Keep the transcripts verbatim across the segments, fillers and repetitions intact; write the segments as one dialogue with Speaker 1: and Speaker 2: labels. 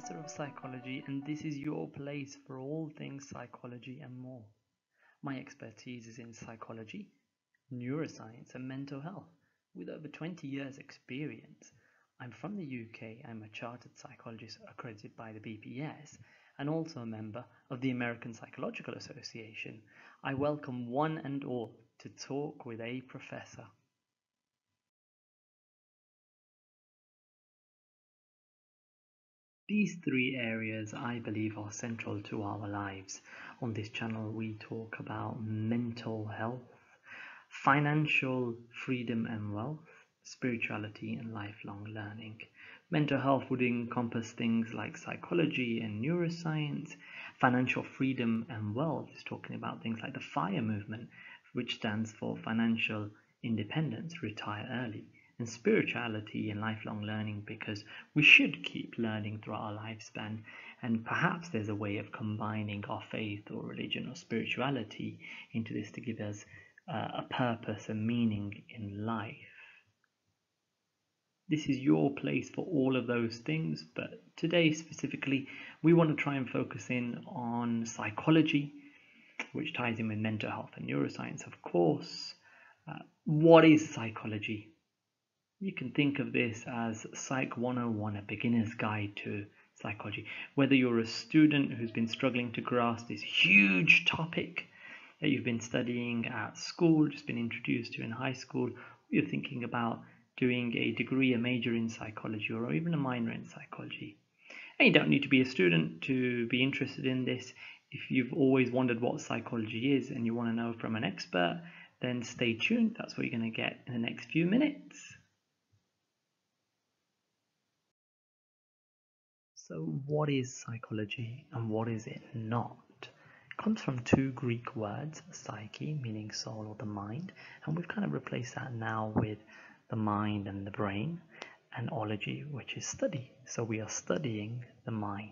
Speaker 1: Professor of Psychology, and this is your place for all things psychology and more. My expertise is in psychology, neuroscience, and mental health. With over twenty years' experience, I'm from the U K. I'm a chartered psychologist accredited by the B P S and also a member of the American Psychological Association. I welcome one and all to talk with a professor. These three areas, I believe, are central to our lives. On this channel, we talk about mental health, financial freedom and wealth, spirituality, and lifelong learning. Mental health would encompass things like psychology and neuroscience. Financial freedom and wealth is talking about things like the F I R E movement, which stands for financial independence, retire early. And spirituality and lifelong learning, because we should keep learning throughout our lifespan, and perhaps there's a way of combining our faith or religion or spirituality into this to give us uh, a purpose and meaning in life. This is your place for all of those things, but today specifically we want to try and focus in on psychology, which ties in with mental health and neuroscience, of course. Uh, what is psychology? You can think of this as Psych one oh one, a beginner's guide to psychology. Whether you're a student who's been struggling to grasp this huge topic that you've been studying at school, just been introduced to in high school, or you're thinking about doing a degree, a major in psychology, or even a minor in psychology. And you don't need to be a student to be interested in this. If you've always wondered what psychology is and you want to know from an expert, then stay tuned. That's what you're going to get in the next few minutes. So what is psychology and what is it not? It comes from two Greek words, psyche, meaning soul or the mind, and we've kind of replaced that now with the mind and the brain, and ology, which is study. So we are studying the mind.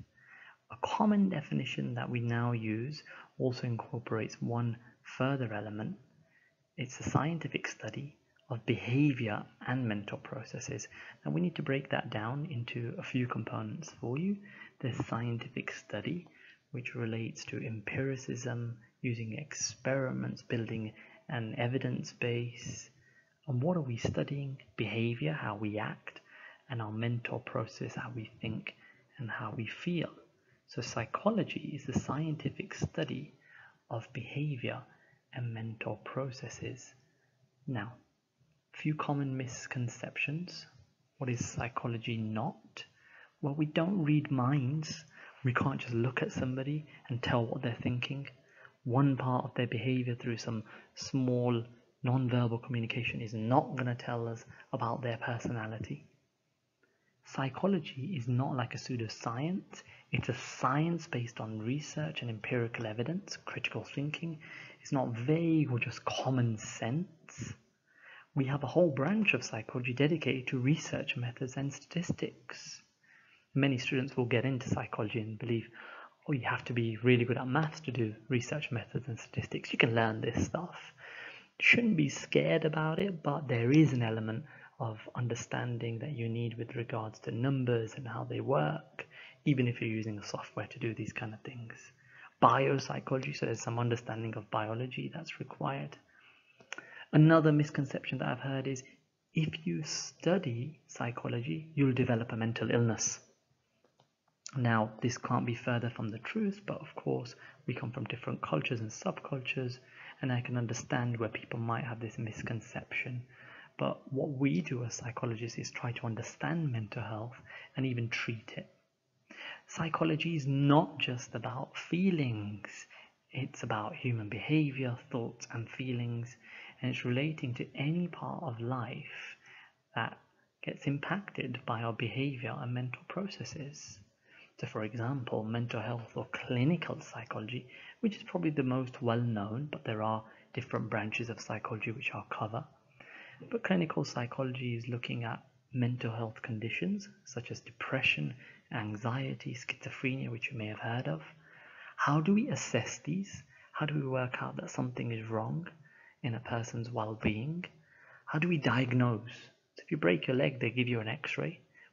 Speaker 1: A common definition that we now use also incorporates one further element. It's a scientific study of behavior and mental processes. Now we need to break that down into a few components for you. There's scientific study, which relates to empiricism, using experiments, building an evidence base. And what are we studying? Behavior, how we act, and our mental process, how we think and how we feel. So psychology is the scientific study of behavior and mental processes. Now, few common misconceptions. What is psychology not? Well, we don't read minds. We can't just look at somebody and tell what they're thinking. One part of their behavior through some small non-verbal communication is not going to tell us about their personality. Psychology is not like a pseudoscience. It's a science based on research and empirical evidence, critical thinking. It's not vague or just common sense. We have a whole branch of psychology dedicated to research methods and statistics. Many students will get into psychology and believe, oh, you have to be really good at maths to do research methods and statistics. You can learn this stuff. You shouldn't be scared about it, but there is an element of understanding that you need with regards to numbers and how they work, even if you're using a software to do these kind of things. Biopsychology, so there's some understanding of biology that's required. Another misconception that I've heard is if you study psychology, you'll develop a mental illness. Now, this can't be further from the truth, but of course, we come from different cultures and subcultures, and I can understand where people might have this misconception. But what we do as psychologists is try to understand mental health and even treat it. Psychology is not just about feelings. It's about human behavior, thoughts, and feelings. And it's relating to any part of life that gets impacted by our behavior and mental processes. So for example, mental health or clinical psychology, which is probably the most well known, but there are different branches of psychology which I'll cover. But clinical psychology is looking at mental health conditions such as depression, anxiety, schizophrenia, which you may have heard of. How do we assess these? How do we work out that something is wrong in a person's well-being? How do we diagnose? So if you break your leg, they give you an x-ray.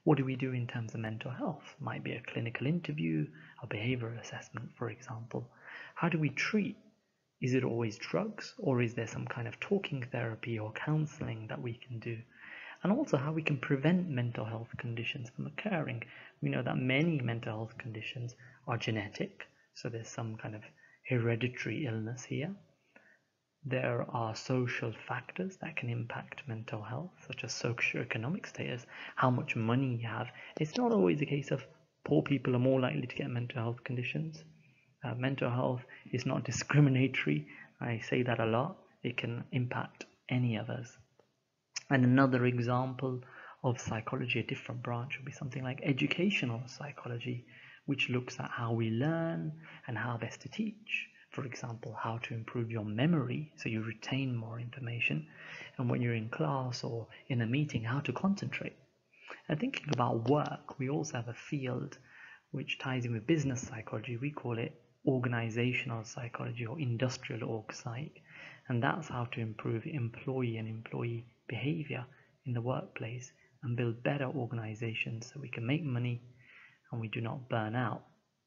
Speaker 1: What do we do in terms of mental health? Might be a clinical interview, a behavioral assessment, for example. How do we treat? Is it always drugs, or is there some kind of talking therapy or counseling that we can do? And also how we can prevent mental health conditions from occurring. We know that many mental health conditions are genetic, so there's some kind of hereditary illness here. There are social factors that can impact mental health, such as socioeconomic status, how much money you have. It's not always a case of poor people are more likely to get mental health conditions. Uh, mental health is not discriminatory. I say that a lot. It can impact any of us. And another example of psychology, a different branch, would be something like educational psychology, which looks at how we learn and how best to teach. For example, how to improve your memory so you retain more information, and when you're in class or in a meeting, how to concentrate. And thinking about work, we also have a field which ties in with business psychology. We call it organizational psychology or industrial org psych, and that's how to improve employee and employee behavior in the workplace and build better organizations so we can make money and we do not burn out.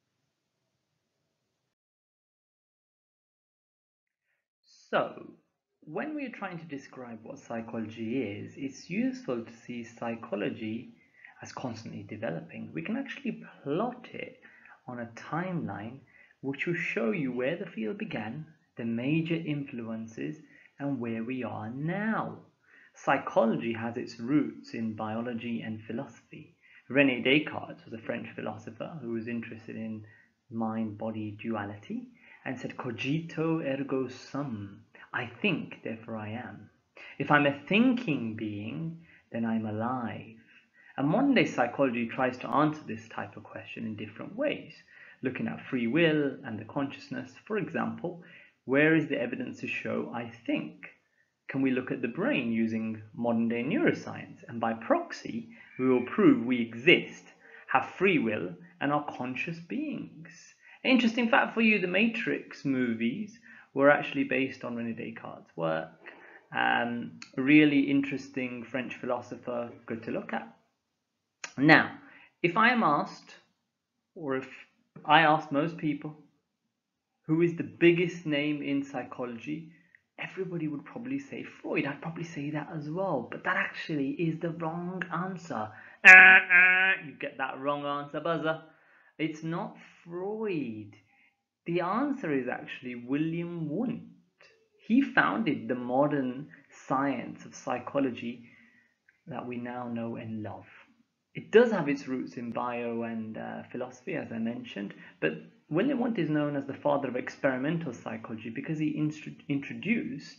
Speaker 1: So, when we're trying to describe what psychology is, it's useful to see psychology as constantly developing. We can actually plot it on a timeline which will show you where the field began, the major influences, and where we are now. Psychology has its roots in biology and philosophy. Rene Descartes was a French philosopher who was interested in mind-body duality and said, cogito ergo sum. I think, therefore I am. If I'm a thinking being, then I'm alive. And modern day psychology tries to answer this type of question in different ways, looking at free will and the consciousness. For example, where is the evidence to show I think? Can we look at the brain using modern day neuroscience? And by proxy, we will prove we exist, have free will, and are conscious beings. Interesting fact for you, the Matrix movies were actually based on Rene Descartes' work. Um, a really interesting French philosopher, good to look at. Now, if I am asked, or if I asked most people, who is the biggest name in psychology, everybody would probably say Freud. I'd probably say that as well, but that actually is the wrong answer. Uh, uh, you get that wrong answer, buzzer. It's not Freud. The answer is actually Wilhem Wundt. He founded the modern science of psychology that we now know and love. It does have its roots in bio and uh, philosophy, as I mentioned, but Wilhem Wundt is known as the father of experimental psychology because he in- introduced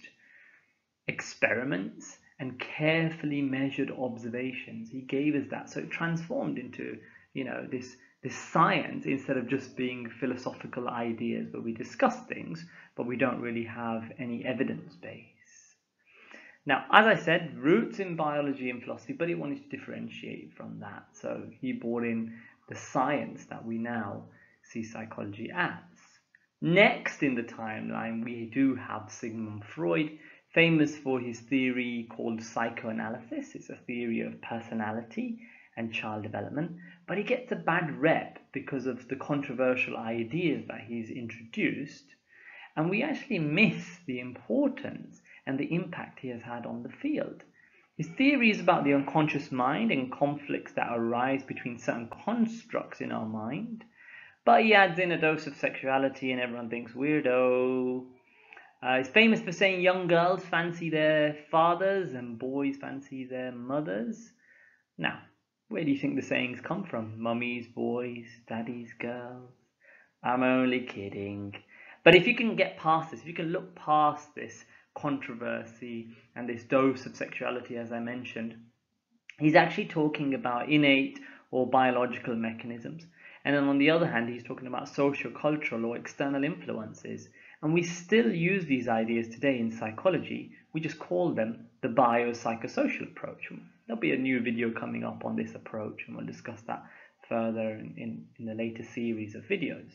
Speaker 1: experiments and carefully measured observations. He gave us that, so it transformed into, you know, this this science instead of just being philosophical ideas where we discuss things, but we don't really have any evidence base. Now, as I said, roots in biology and philosophy, but he wanted to differentiate from that. So he brought in the science that we now see psychology as. Next in the timeline, we do have Sigmund Freud, famous for his theory called psychoanalysis. It's a theory of personality and child development, but he gets a bad rep because of the controversial ideas that he's introduced, and we actually miss the importance and the impact he has had on the field. His theory is about the unconscious mind and conflicts that arise between certain constructs in our mind, but he adds in a dose of sexuality and everyone thinks weirdo. Uh, he's famous for saying young girls fancy their fathers and boys fancy their mothers. Now, where do you think the sayings come from? Mummies, boys, daddies, girls? I'm only kidding. But if you can get past this, if you can look past this controversy and this dose of sexuality, as I mentioned, he's actually talking about innate or biological mechanisms. And then on the other hand, he's talking about social, cultural, or external influences. And we still use these ideas today in psychology. We just call them the biopsychosocial approach. There'll be a new video coming up on this approach, and we'll discuss that further in, in, in the later series of videos.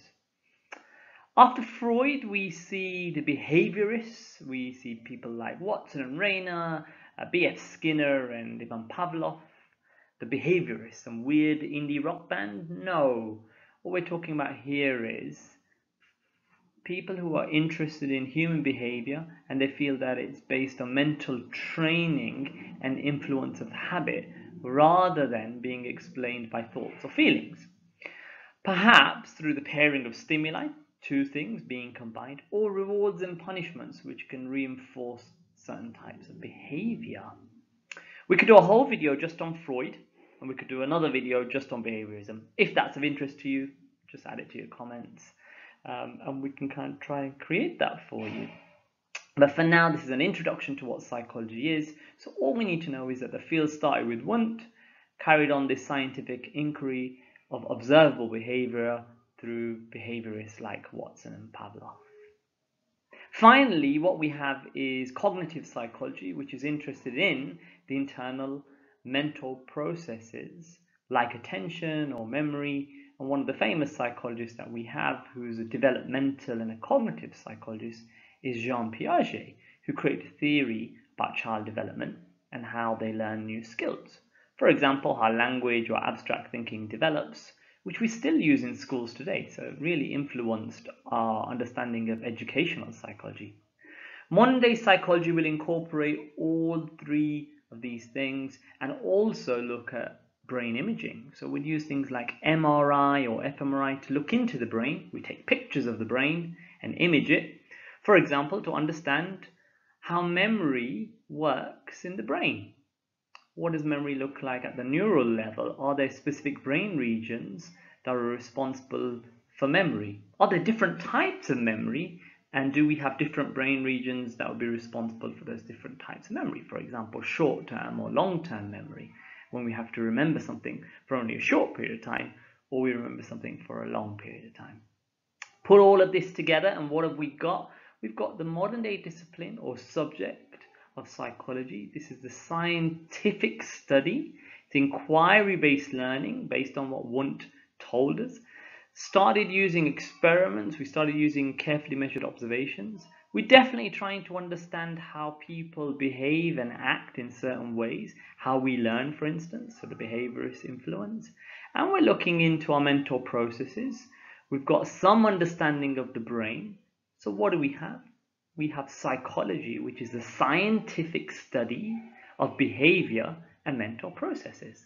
Speaker 1: After Freud, we see the behaviorists. We see people like Watson and Rayner, uh, B F Skinner, and even Pavlov. the Behaviorists, some weird indie rock band? No. What we're talking about here is people who are interested in human behavior and they feel that it's based on mental training and influence of habit rather than being explained by thoughts or feelings. Perhaps through the pairing of stimuli, two things being combined, or rewards and punishments which can reinforce certain types of behavior. We could do a whole video just on Freud, and we could do another video just on behaviorism. If that's of interest to you, just add it to your comments. Um, and we can kind of try and create that for you. But for now, this is an introduction to what psychology is. So all we need to know is that the field started with Wundt, carried on this scientific inquiry of observable behavior through behaviorists like Watson and Pavlov. Finally, what we have is cognitive psychology, which is interested in the internal mental processes like attention or memory. And one of the famous psychologists that we have, who's a developmental and a cognitive psychologist, is Jean Piaget, who created a theory about child development and how they learn new skills. For example, how language or abstract thinking develops, which we still use in schools today. So it really influenced our understanding of educational psychology. Modern day psychology will incorporate all three of these things and also look at brain imaging. So we'd use things like M R I or F M R I to look into the brain. We take pictures of the brain and image it, for example, to understand how memory works in the brain. What does memory look like at the neural level? Are there specific brain regions that are responsible for memory? Are there different types of memory? And do we have different brain regions that will be responsible for those different types of memory? For example, short-term or long-term memory, when we have to remember something for only a short period of time, or we remember something for a long period of time. Put all of this together, and what have we got? We've got the modern day discipline or subject of psychology. This is the scientific study. It's inquiry-based learning based on what Wundt told us. Started using experiments. We started using carefully measured observations. We're definitely trying to understand how people behave and act in certain ways, how we learn, for instance, so the behaviorist influence. And we're looking into our mental processes. We've got some understanding of the brain. So what do we have? We have psychology, which is the scientific study of behavior and mental processes.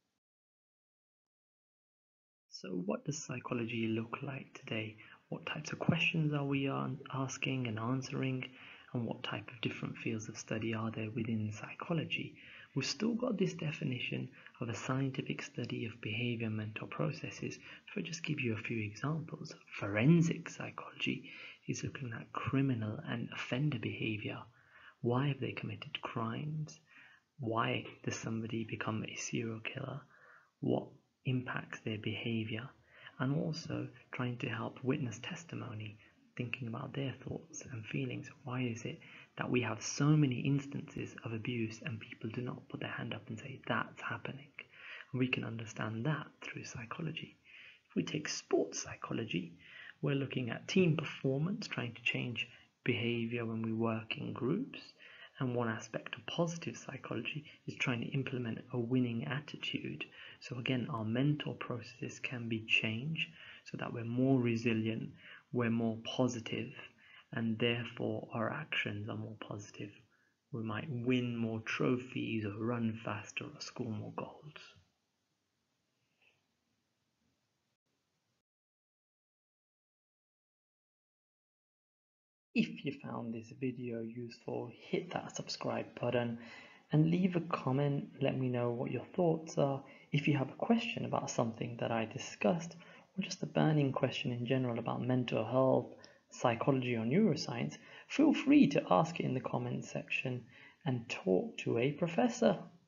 Speaker 1: So what does psychology look like today? What types of questions are we asking and answering? And what type of different fields of study are there within psychology? We've still got this definition of a scientific study of behavior and mental processes. If I just give you a few examples, forensic psychology is looking at criminal and offender behavior. Why have they committed crimes? Why does somebody become a serial killer? What impacts their behavior? And also trying to help witness testimony, thinking about their thoughts and feelings. Why is it that we have so many instances of abuse and people do not put their hand up and say that's happening? And we can understand that through psychology. If we take sports psychology, we're looking at team performance, trying to change behavior when we work in groups. And one aspect of positive psychology is trying to implement a winning attitude. So again, our mental processes can be changed so that we're more resilient, we're more positive, and therefore our actions are more positive. We might win more trophies or run faster or score more goals. If you found this video useful, hit that subscribe button and leave a comment. Let me know what your thoughts are. If you have a question about something that I discussed, or just a burning question in general about mental health, psychology or neuroscience, feel free to ask it in the comment section and talk to a professor.